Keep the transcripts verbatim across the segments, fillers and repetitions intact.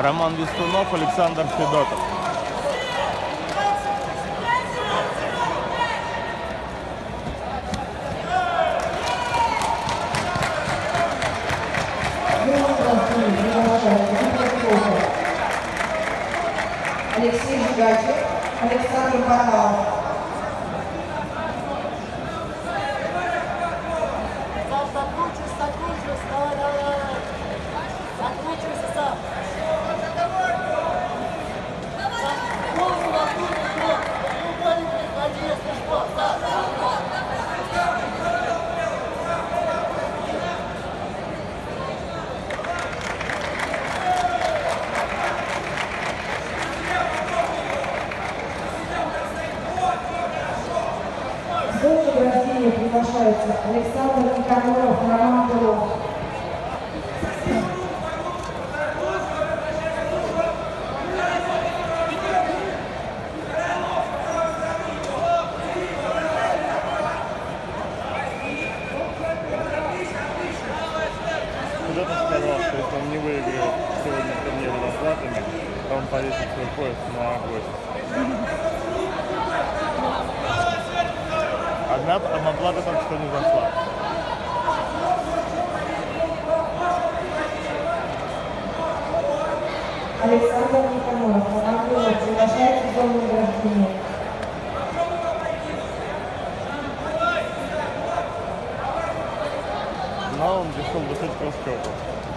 Роман Вестунов, Александр Федотов. Алексей Жигачев, Александр Бакалов. Закручивайся, закручивайся, давай, давай, давай. Закручивайся сам. Голову вокруг, вокруг. Ну, маленький, ходи, если что. Да, да, да. С награждения приглашается Александр Никаноров, Роман Буров. Кто-то сказал, что если он не выиграет сегодня турнир зарплатами, то он повесит свой пояс на гвоздь. Одна, одна плата только что не зашла. Александр Никаноров, Роман Буров приглашается в зону награждения. Но он решил дышать кросс-кёртом.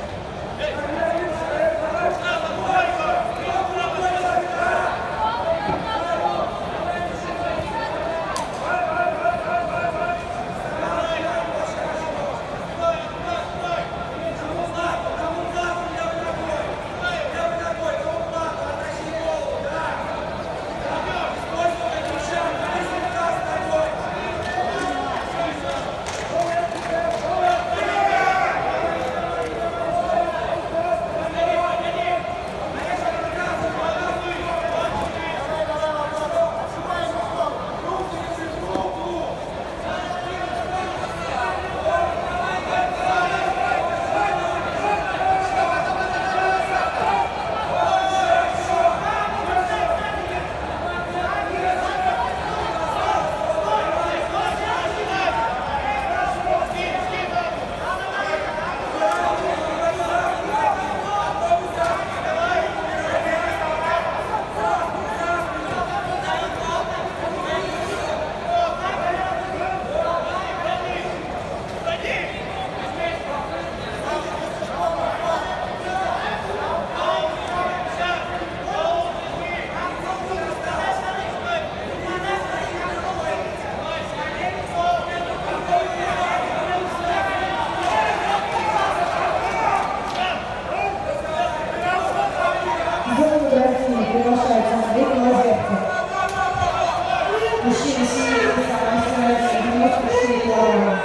Приглашается Андрей Лазерцев. Мужчина синий пояса, девяносто четыре килограмма.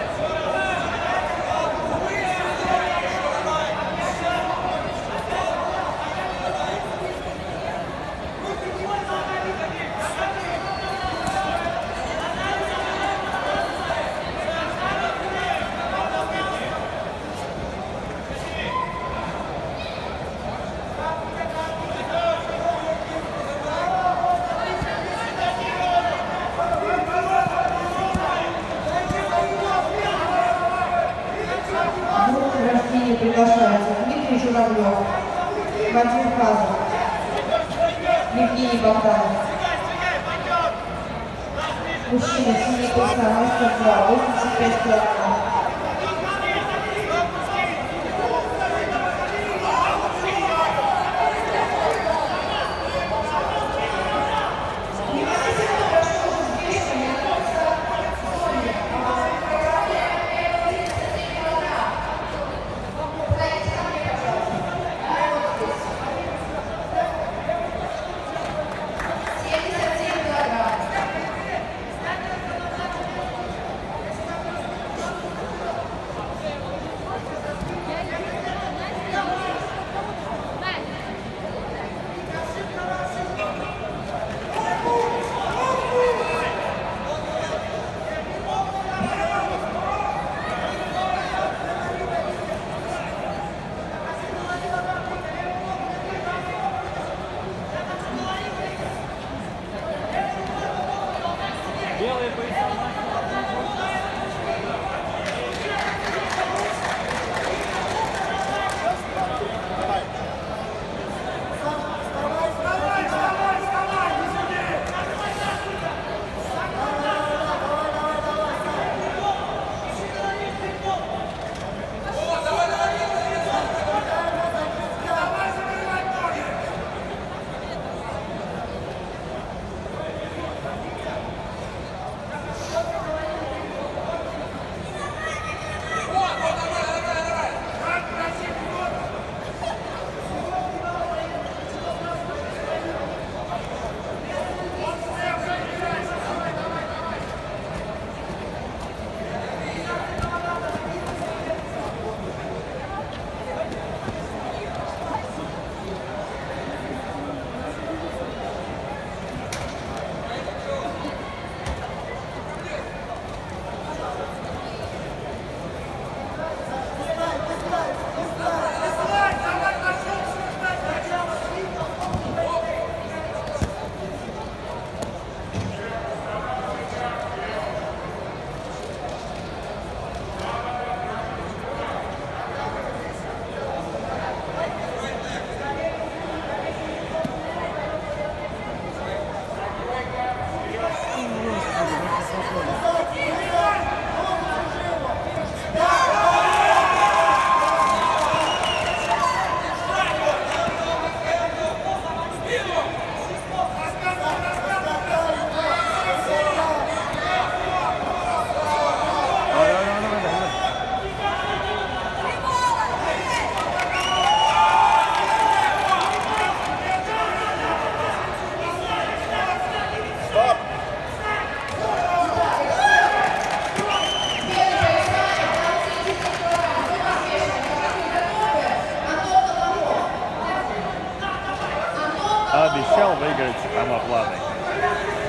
Приглашается Дмитрий Журавлев, Вадим Казов, Евгений Богданов. Мужчина синий пояса, мастер два, восемьдесят пять килограмм. Белые пояса. Обещал выиграть самоплавный.